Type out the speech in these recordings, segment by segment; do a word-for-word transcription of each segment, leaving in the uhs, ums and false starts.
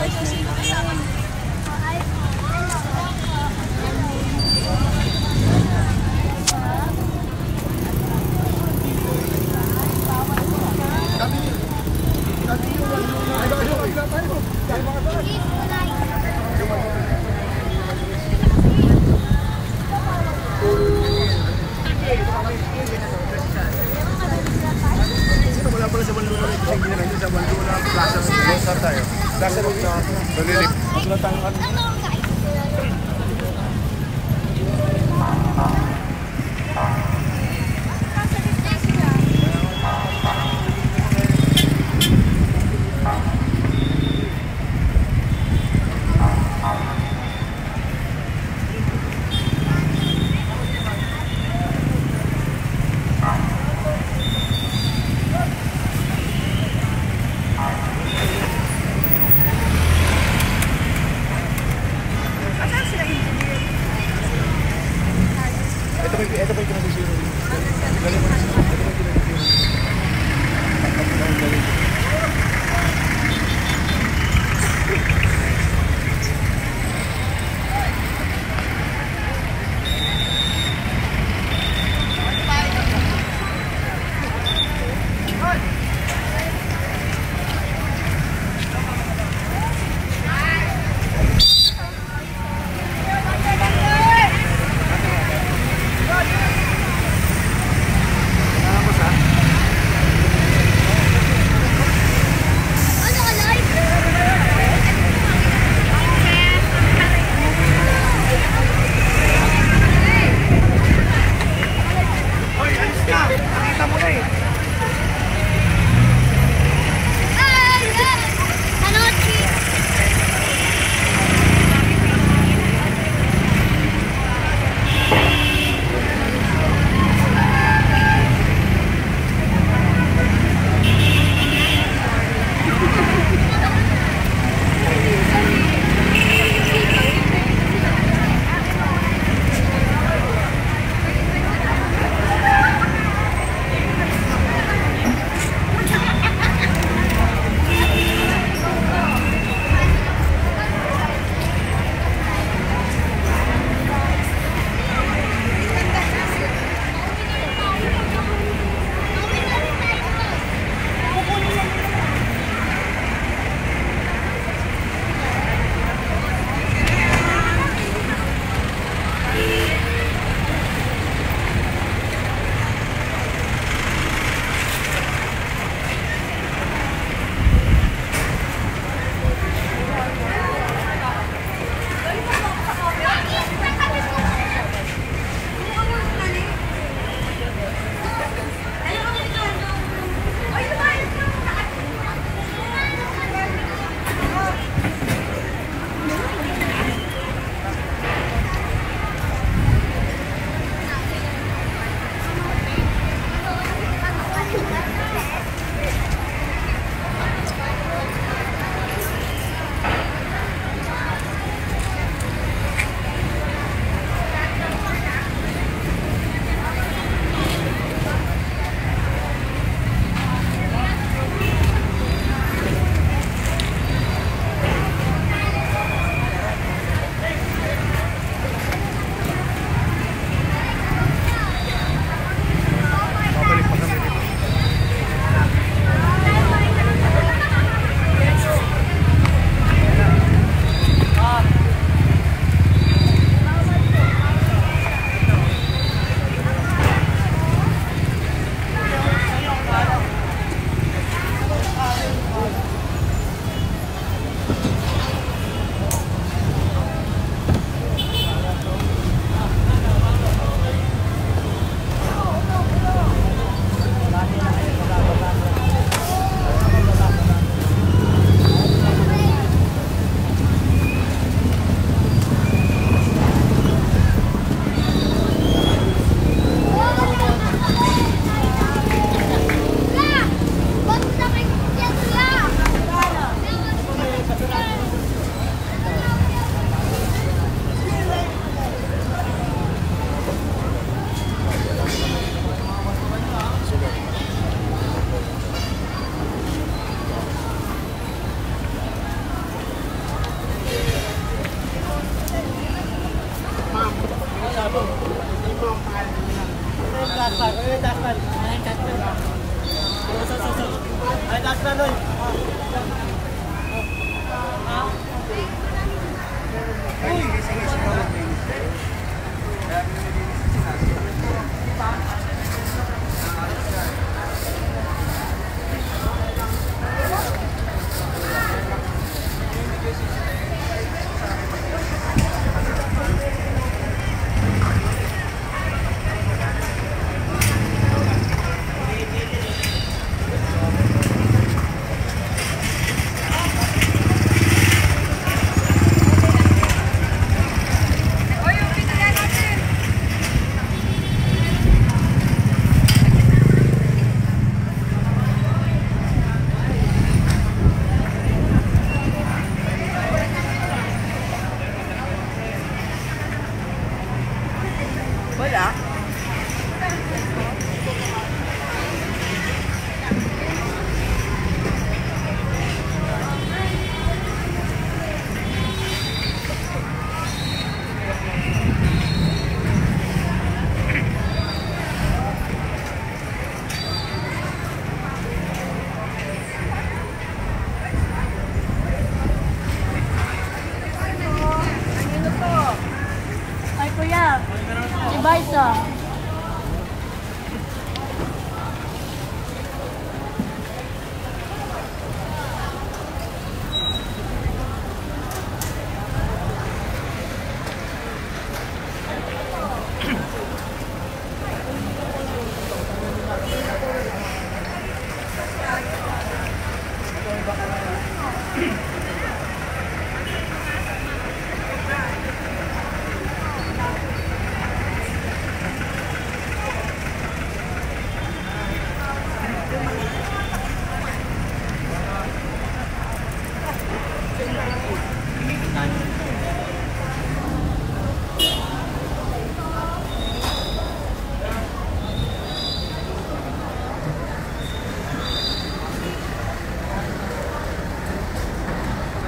Ito ba yung pinag-isunan?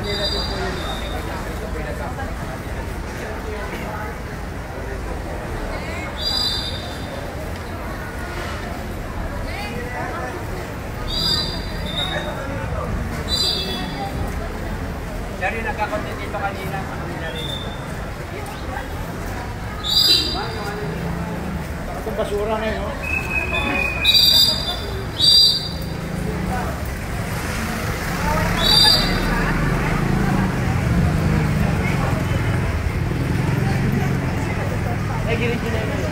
Manila din po yun. Dari nagkakontent dito kanina sa kanila rin. Itong basura na yun, no? Ay, girin-girin na yun.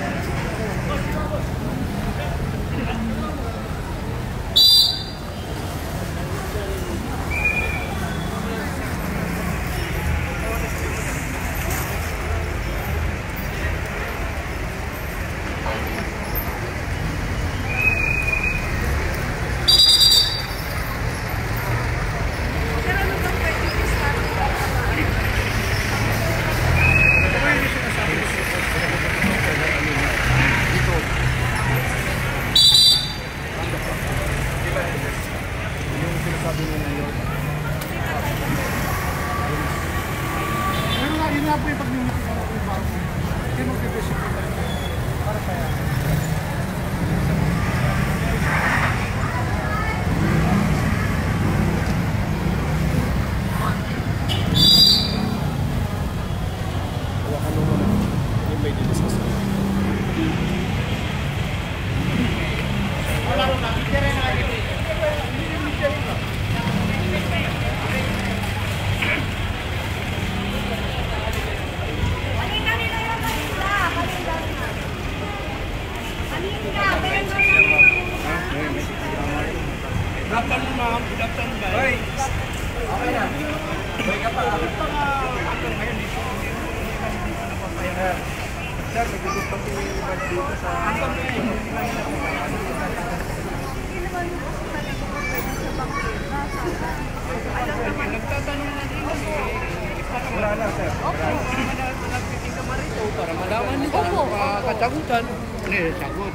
Para malaman nila ang kasagutan. Hindi, sagot.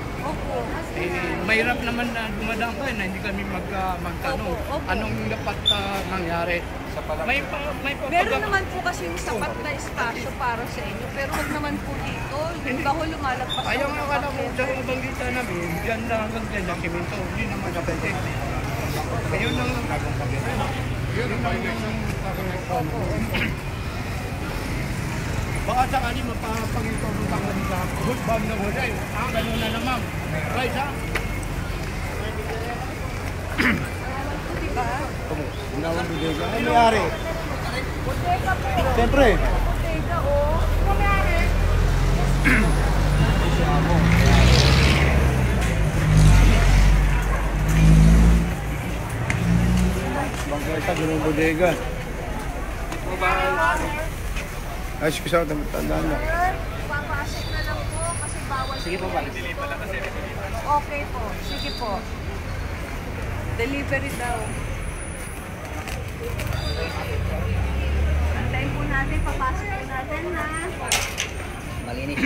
Eh, mahirap naman na dumadaan kayo na hindi kami mag, uh, magtanong. Anong dapat uh, mangyari? May, pa, may meron naman po kasi yung sapat na espasyo para sa inyo, pero wag naman po dito. Hindi ba ko lumalagpas? Ayaw nga ka na po sa banggitan namin, dyan na hanggang dyan na siminto. Hindi naman kapatid. Ayun ang nagagong pagkitin. Yun ang nagagong baka sakali mapapangito ng tangan sa good bag na wala eh. Ah, gano'n na naman. Right, ha? Diba? Ginawang bodega. Ano nangyari? Bodega po. Siyempre. Bodega, oh. Ano nangyari? Bangkay sa ginawang bodega. Ayos ko sa tandaan na. Papasok na lang po kasi bawal. Sige po ba? Okay po. Sige po. Delivery daw. Antayin po natin. Papasok po natin na. Malinis.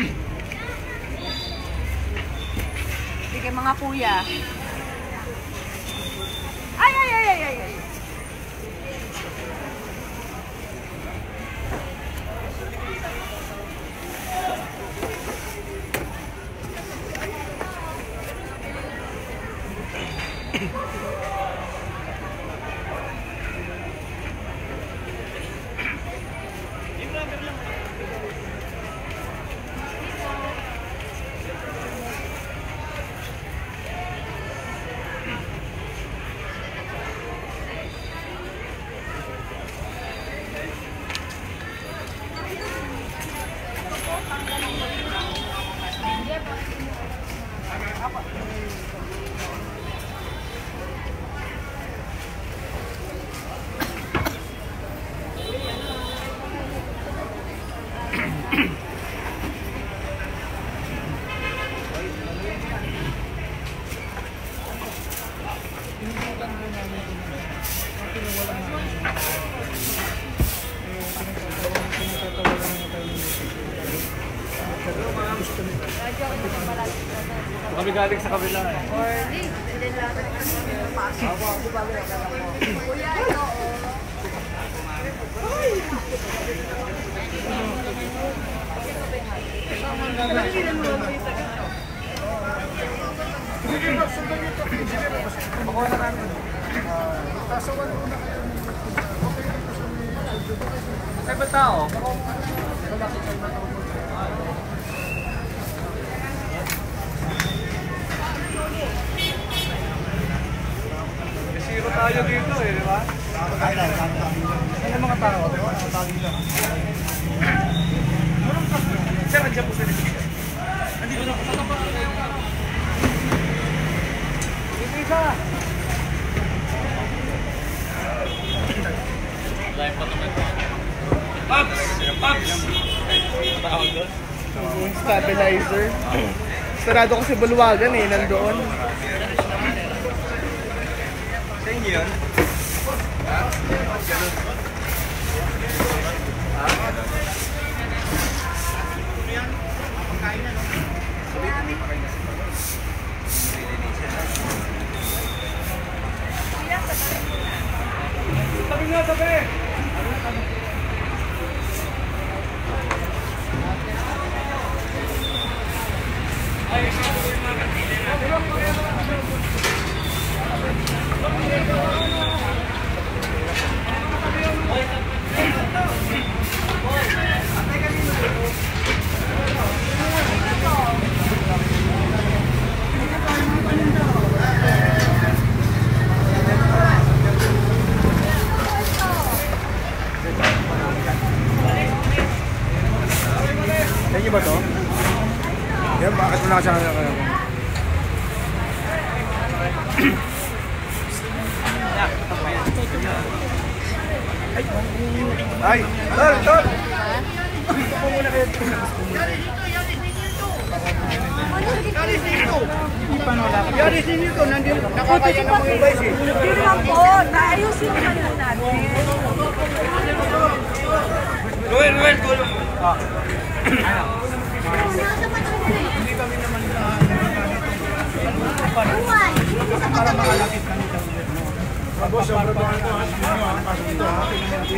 Sige mga kuya. Ay, ay, ay, ay, ay, ay. Kami galing sa kabila eh. Orly. And then lang. Pasok. Kuya, ito. tao. Zero tayo dito eh, di ba? Ano mga tao? Sir, nandiyan po sila. Nandito na. Dito isa. Live pa naman. Pops! Pops! Tawag doon? Stabilizer. Sarado kasi bulwagan eh, nandoon. Sa inyo yun? Ha? Ganun. Ha? Pagkain na, no? Pagkain na. Tabi nga, tabi! Thank you ba to? Yan, bakit wala siya kayo? Ay! Tol! Tol! Gusto po muna kayo. Yaris dito! Hindi pa wala ka. Yaris dito! Nandito! Nakakaya na mga iba eh. Hindi naman po, naayusin naman lang natin. Ruel, Ruel, tulong mo. Ah. Hindi kami naman na para makalapit kami sa gobyerno. Boss, yung protokan ko, ha? Pasok dito, ha?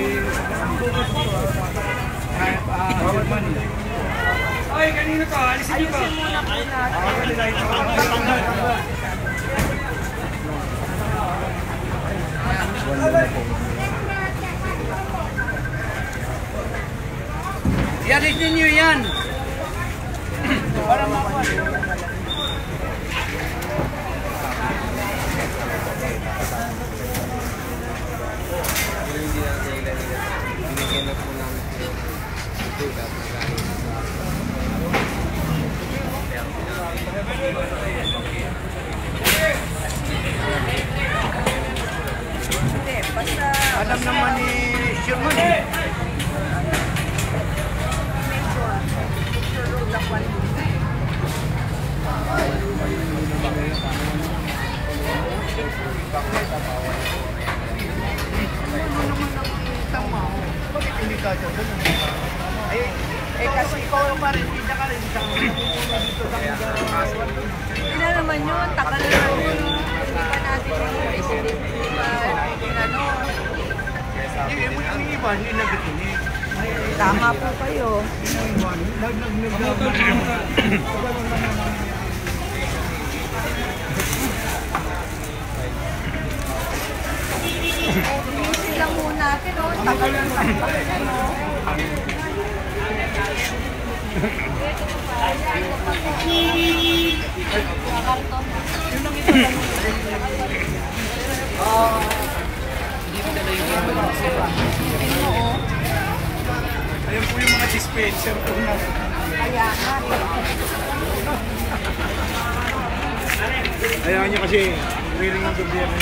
Ah, Germany. Ay, kanino ka? Alisin niyo ka. Ayusin muna po natin. Yaris ninyo yan! Para makuha. Hindi, basta... Alam naman ni Sherman eh. Bakit hindi ka siya doon? Eh, eh kasi ikaw pa rin, hindi ka rin sa dito sa Hindi na naman yun, tagal na naman yun. Hindi pa natin yung president. Ano, Hindi, mo yung iba, hindi nabikinig. tama po kayo. Ayusin lang muna natin, oh. Tagal na naman. Ayan po yung mga dispenser po na. Kaya nga. Ayan nyo kasi, willing ng gobyerno.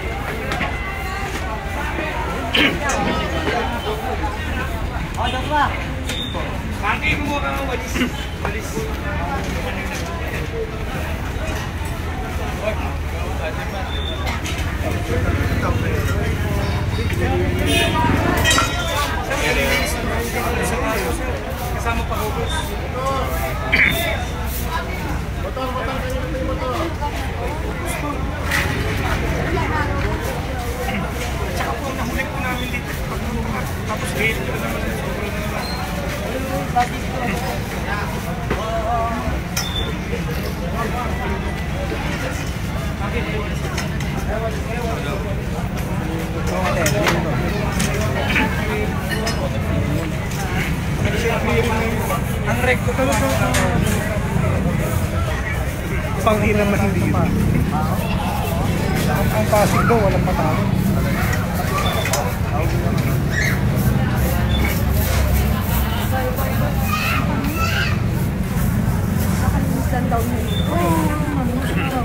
O, dalawa. Pati mo ka nga, walis. Walis. Kasama pa hugos. Tsaka po, nahuli po namin dito. Tapos gate ko naman. Bakit? pang-in naman dito. Ang Pasig daw, walang patawin. Nakalimutan daw niya. Oo, mamusta daw.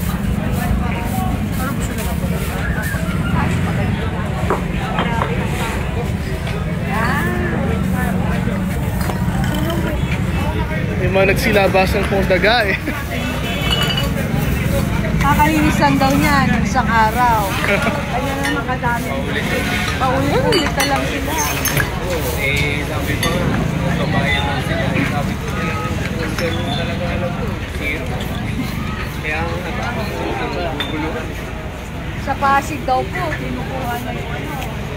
May mga nagsilabasan pong daga eh. Kakalinisan daw niya ng isang araw. Kanya na makadami. Paulit-ulit na lang sila. Eh, sabi ko nga, kabayan lang sila. Sabi ko sila, kung ganun talaga alam ko, zero. Kaya nga naguguluhan. Sa Pasig daw po, kinukuha na yung ano.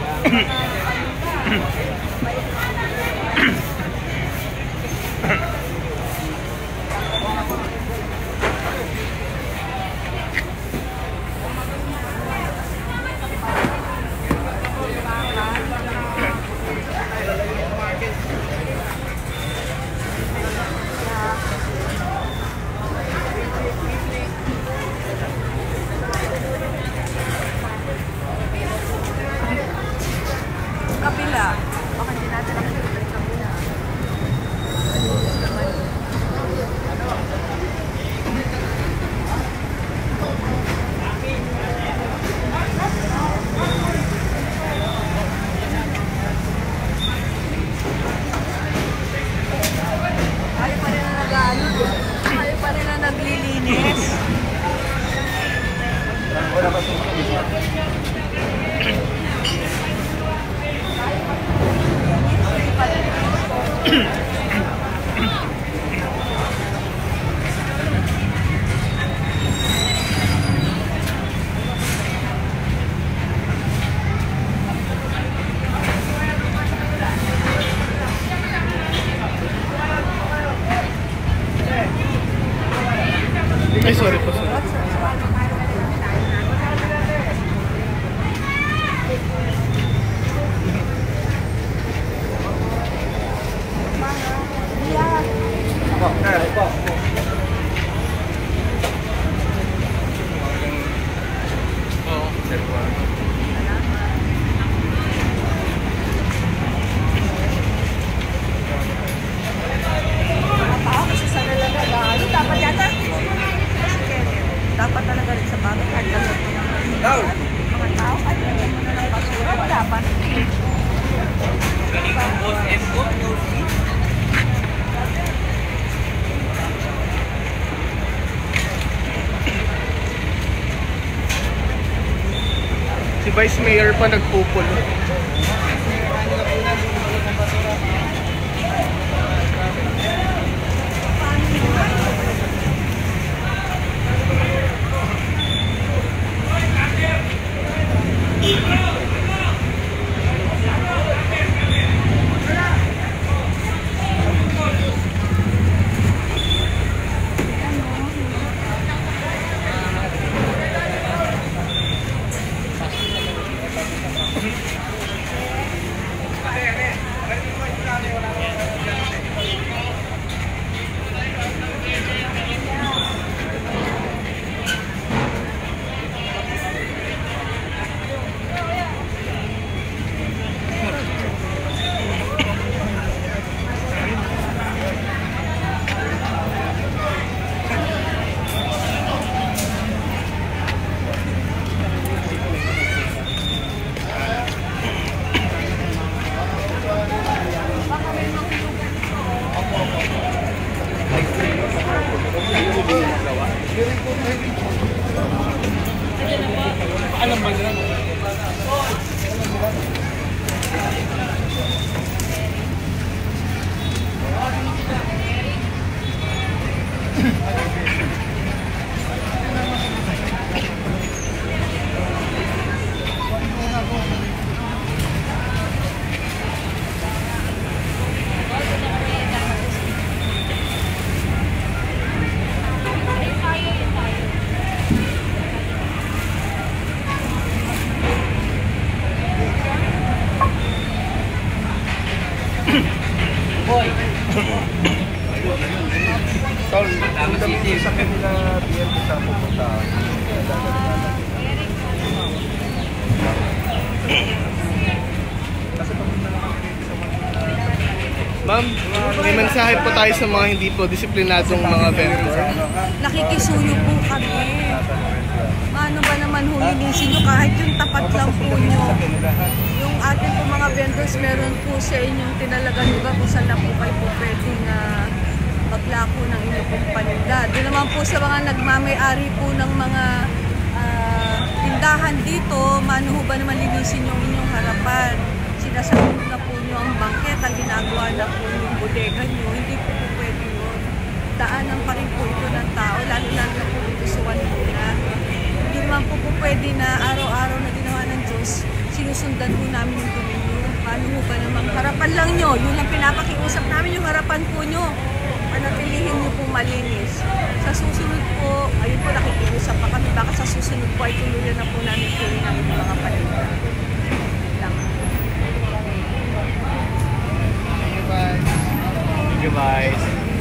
Kapila. Baka hindi natin nakikita yung kapila. Kayo pa rin na nag-ano. Kayo pa rin na naglilinis. Ay, sorry po, sorry. Tao kasi sa nalaga, ano, dapat yata. Dapat talaga rin sa bagay. Kahit lang mo naman. Mga tao, kahit lang mo na ng basura, wala pa. Si Vice Mayor pa nagpupulo. Alam ba nila? Tol, kami sa kanila B M T sa pupunta. Kasi papunta na kami sa Ma'am, may mensahe po tayo sa mga hindi po disiplinadong mga vendor. Nakikisuyo po kami. Ano ba naman hulinisin nyo kahit yung tapat lang po nyo. Yung atin po mga vendors, meron po sa inyong tinalagan lugar kung saan na po kayo po pwedeng uh, maglako ng inyong pong paninda. Doon naman po sa mga nagmamay-ari po ng mga uh, tindahan dito, maano ho ba naman linisin yung inyong harapan. Sinasagot na po nyo ang bangket, ang ginagawa na po yung bodega nyo. Hindi po po pwede yun. Daanan pa rin po ito ng tao, lalo-lalo na po dito sa Wanuna. Hindi naman po po pwede na araw-araw na ginawa ng Diyos, sinusundan po namin yung dominyo. Paano mo ba naman? Harapan lang nyo, yun lang pinapakiusap namin, yung harapan po nyo. Panatilihin nyo po malinis. Sa susunod po, ayun po nakikiusap pa kami, baka sa susunod po ay tuluyan na po namin tuloy namin yung mga paninda. Lang. Thank you, guys.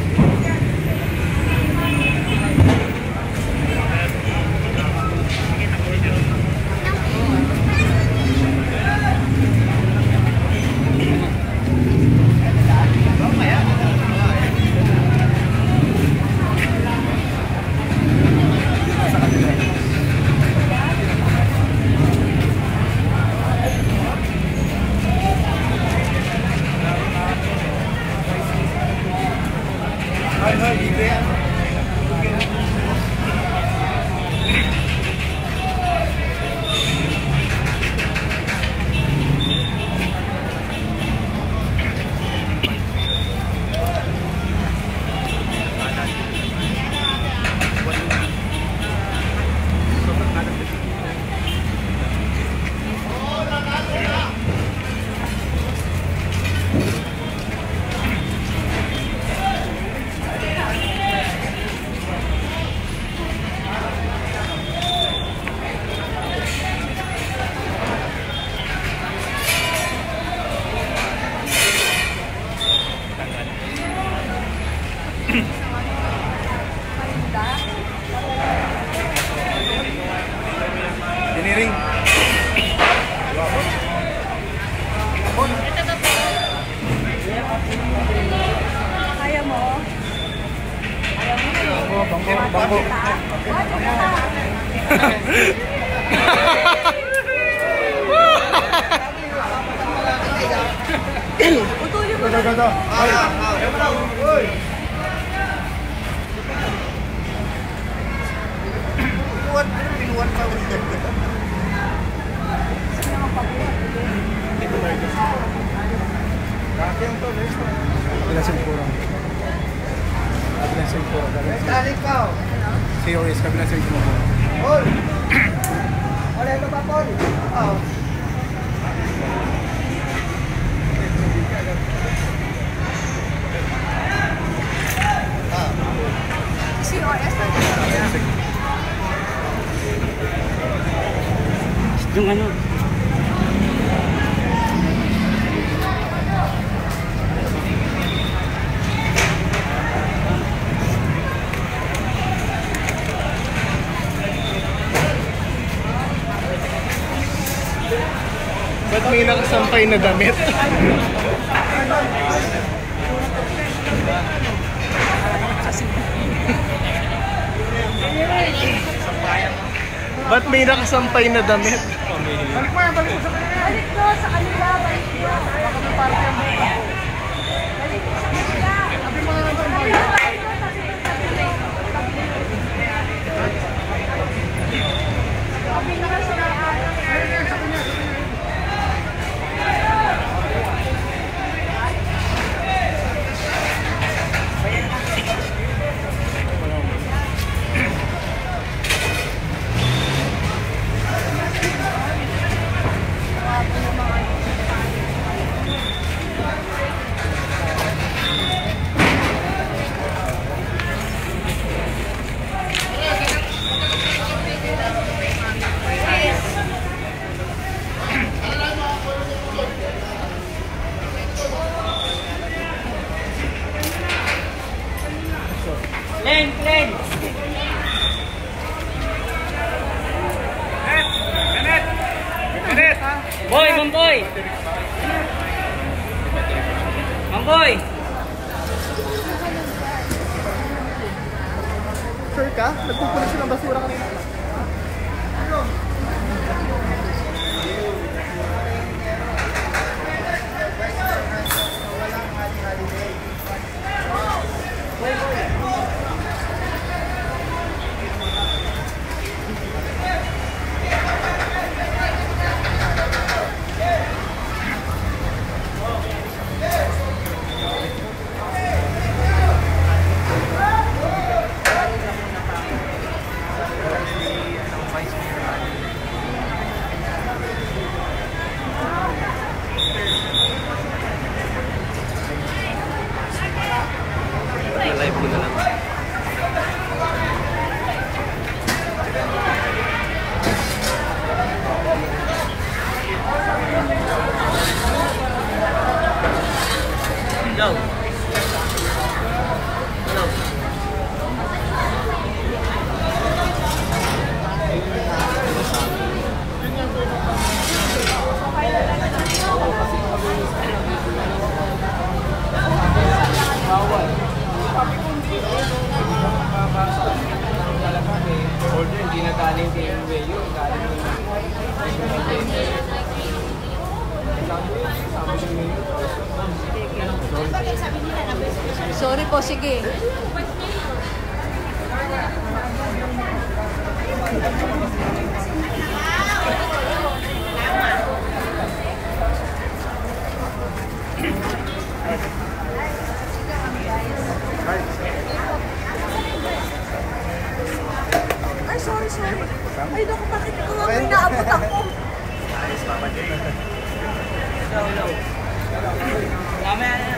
Diniring. Kaya mo? Bangko, bangko. Putulin mo na. Kabilang Singpura. Kabilang Singpura. C O S, kabilang Singpura. Paul! Wala ito pa, Paul? Oo. C O S na Yung ano? Ba't may nakasampay na damit? Ba't may nakasampay na damit? balik ko sa kanila, balik ko. Baka may party ang buka. Balik ko sa kanila. Sabi mo na naman ba? Sabi na sa Len, Len! Angkoy! Sure ka? Nagpupulis siya ng basura kanina. Live ko na lang. Go. Go. Order, hindi na galing kay M W, galing Sorry po, sige. Ay, sorry, sorry. Ay, naku, bakit ko nga may naabot ako? ayos pa pa din. No, no. Mamaya na.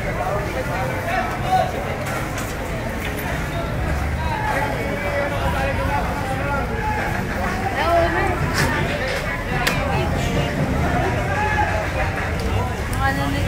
Ano na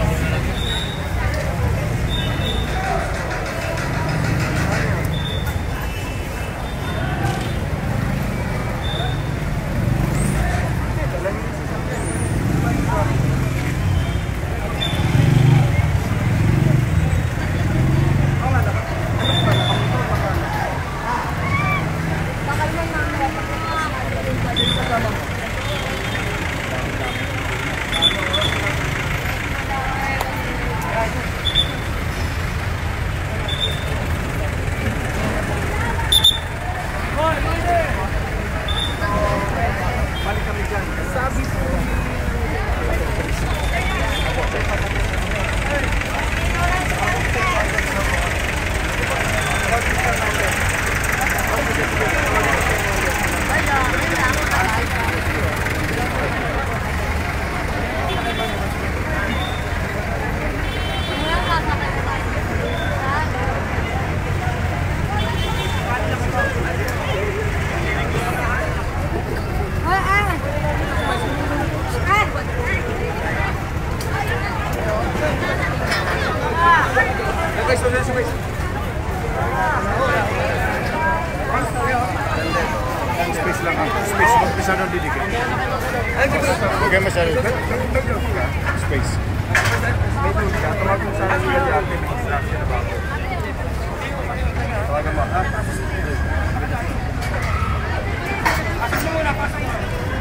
Space lang ako. Space. Mag-isa nang didikit. Okay, masyado. Space. Tatawag mo sana sila di atin ng instruction na bago. Tawagan mo, ha? Pasok mo muna, pasok mo.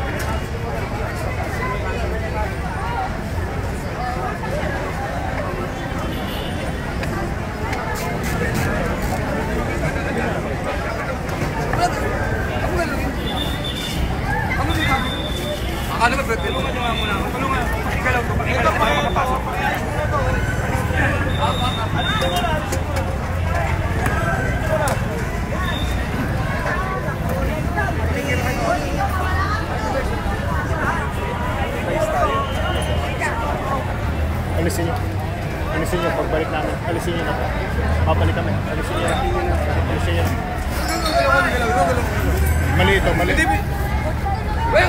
Ano ba, Brett? Tulungan nyo nga muna. Tulungan. Ika lang ito. Ika lang para makapasok. Alisin nyo. Alisin nyo. Pagbalik namin. Alisin nyo na. Babalik kami. Alisin nyo na. Alisin nyo na. Mali ito. Mali. Well,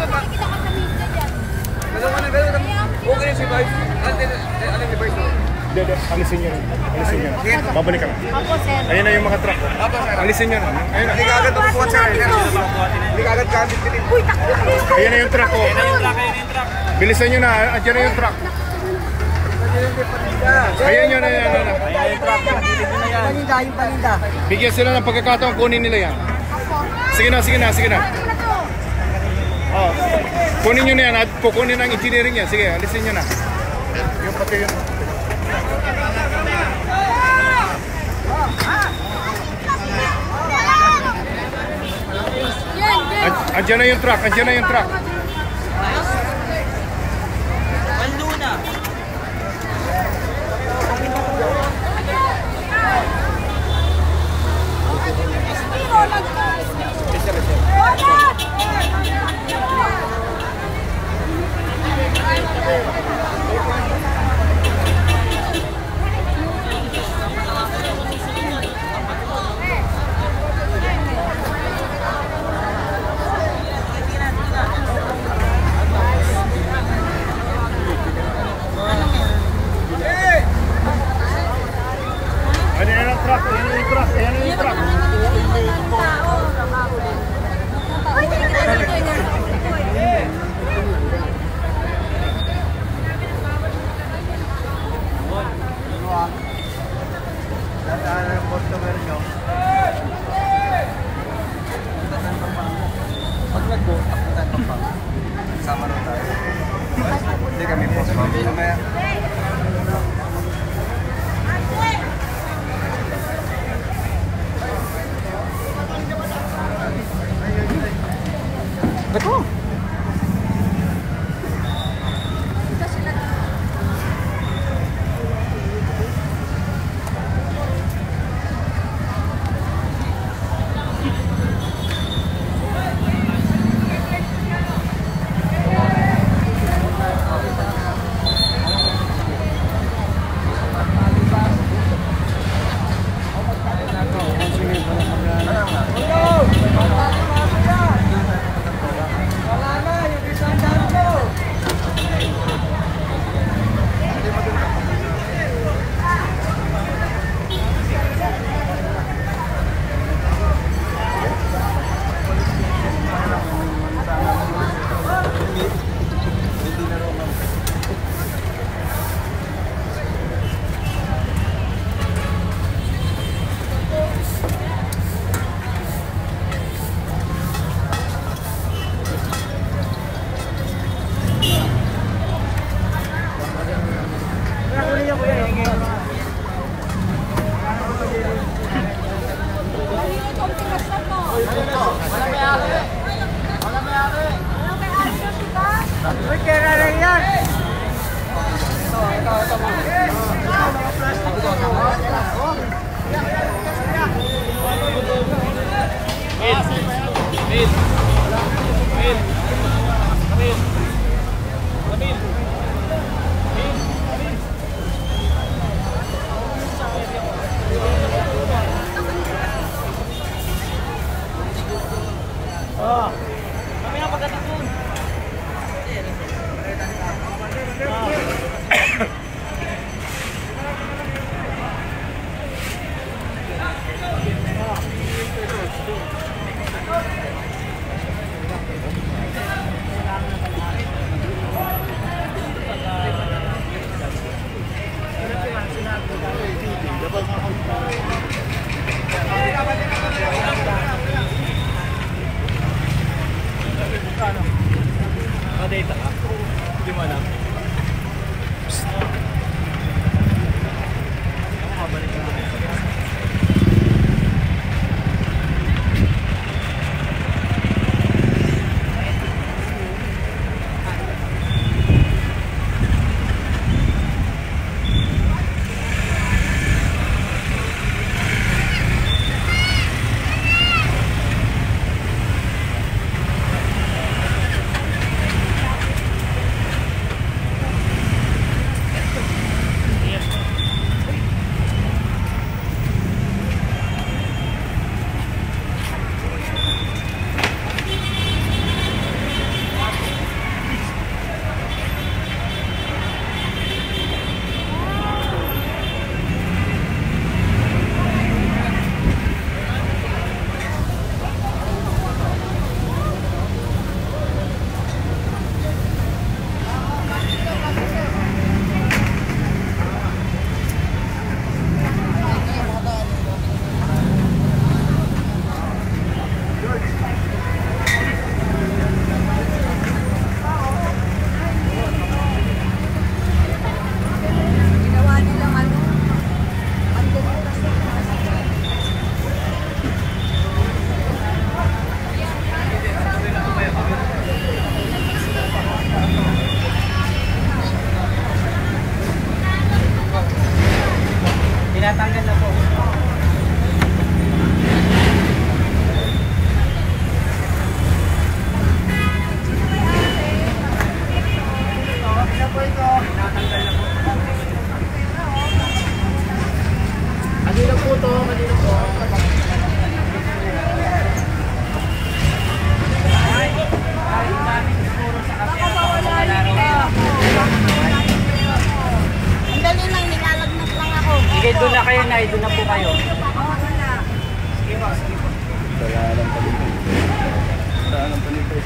okay si Vice. Ano ni Vice? Dede, alisin niyo. Alisin niyo. Babalik kami. Opo, sir. Ayun na yung mga truck. Opo, sir. Alisin niyo. Ayun na. Hindi ka agad makukuha, sir. Hindi ka agad kahit pitin. Uy, takbo kayo. Ayun na yung truck, oh. Ayun na yung truck, ayun na yung truck. Bilisan niyo na. Andiyan na yung truck. Ayan yun, ayan, ayan. Paninda, yung paninda. Bigyan sila ng pagkakataon, kunin nila yan. Sige na, sige na, sige na. Oh, kunin nyo na yan at kukunin ang engineering yan. Sige, alisin nyo na. Yung pati yun. An- Andiyan na yung truck, andiyan na yung truck. Ano yan ang truck? Ayan yung truck, ayan yung truck. Pag nag-go, kapitan pa pa. Sama na tayo. Hindi kami po. Mamaya. Betul. Sige, doon na kayo na, doon na po kayo. Dalanan pa dito. Dalanan pa dito.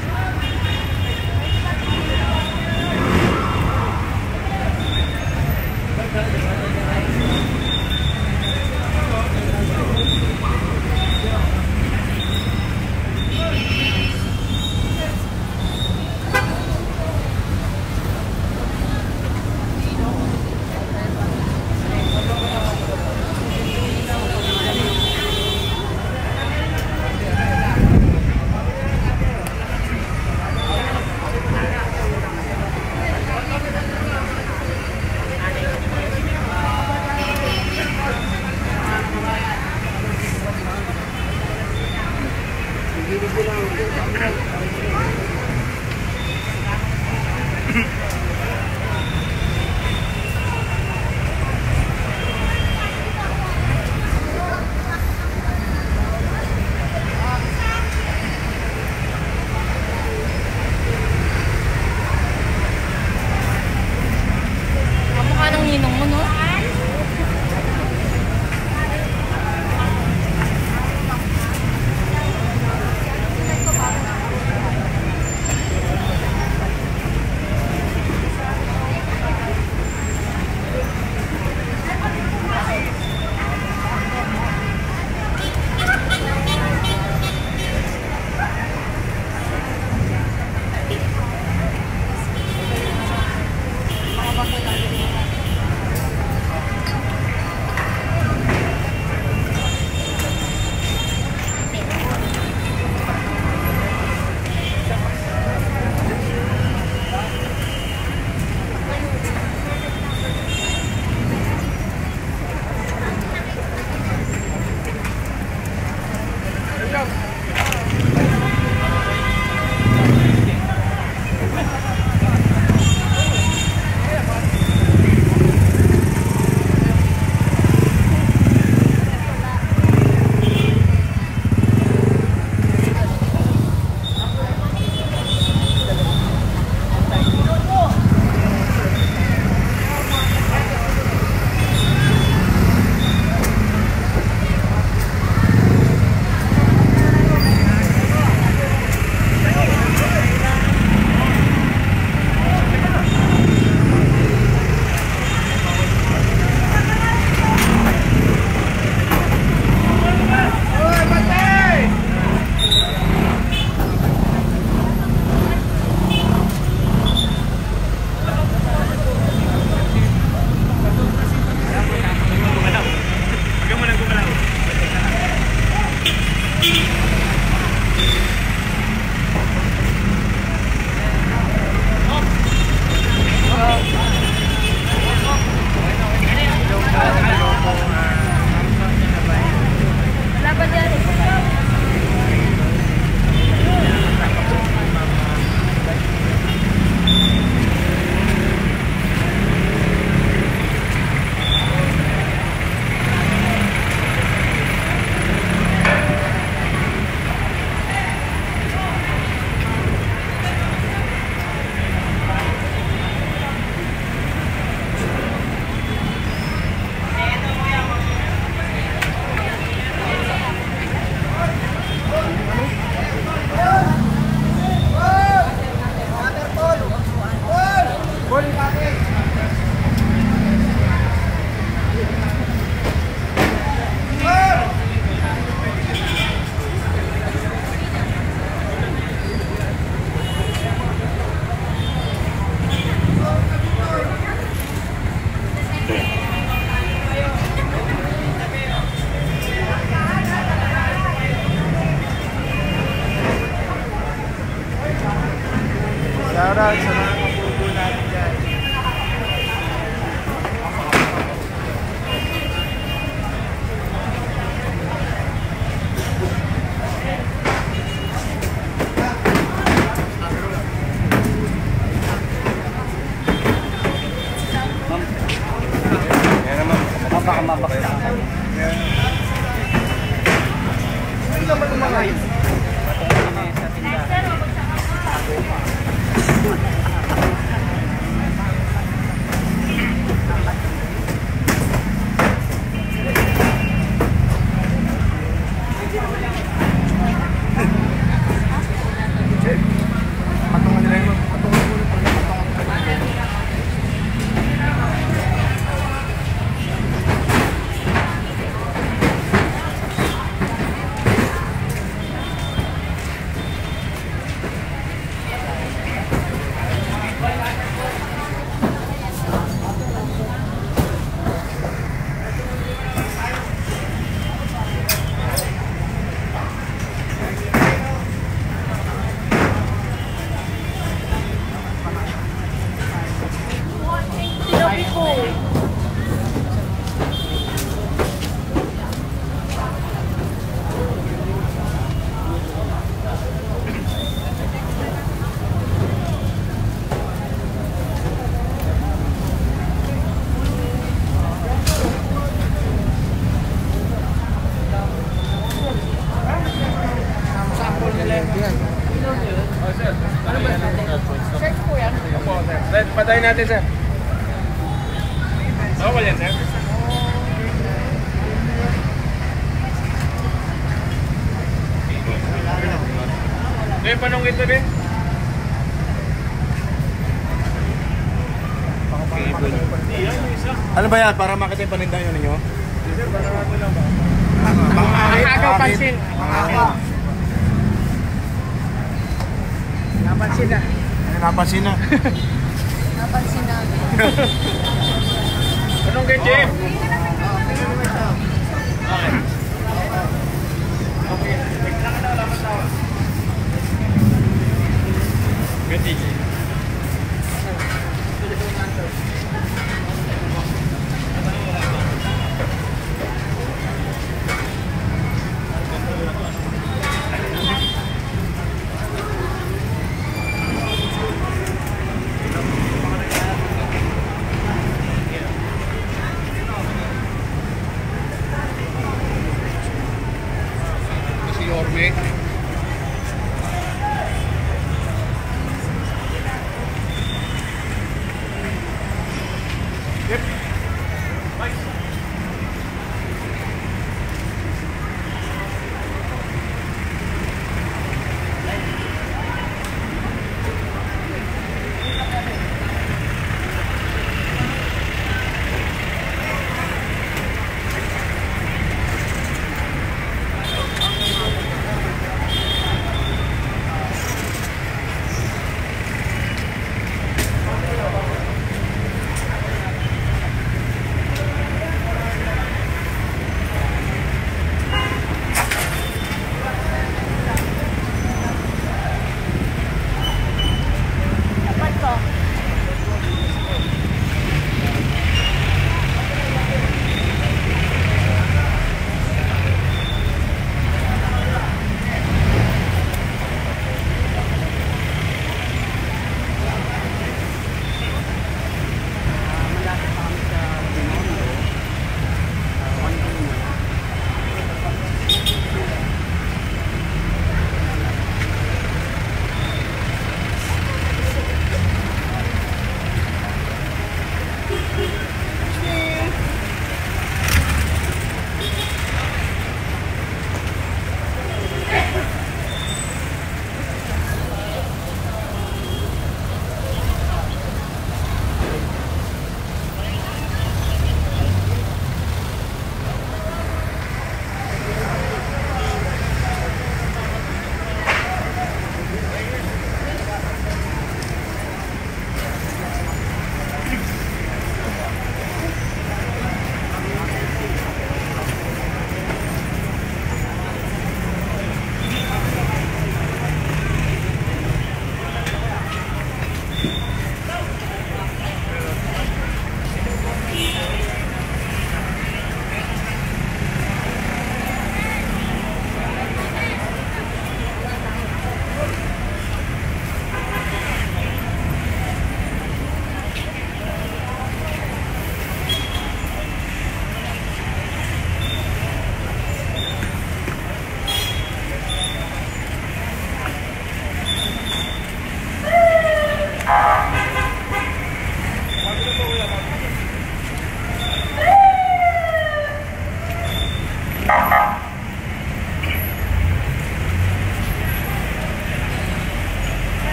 Shoutout sa mga kapupo natin dyan. Yan naman, mapaka-mabak na. Ano naman yung mga yun? natin, sir. Oo ba yan, sir? May panong ito, be? Ano ba yan? Para makita yung paninda nyo ninyo? Sir, para ano lang ba? Mga agaw pansin. Mga agaw. Napansin na. Napansin na. Napansin namin. Anong kay Jim? Okay. Kailangan na alaman tao. Gati. Si Orme.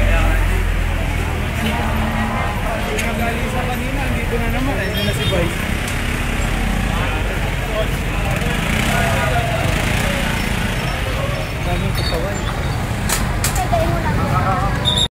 Nagaling sa kanina, dito na naman. Ayun na si Boy.